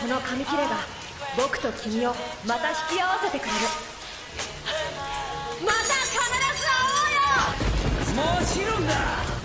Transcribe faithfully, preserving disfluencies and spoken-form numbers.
この紙切れが僕と君をまた引き合わせてくれる。また必ず会おうよ。 もちろんだ。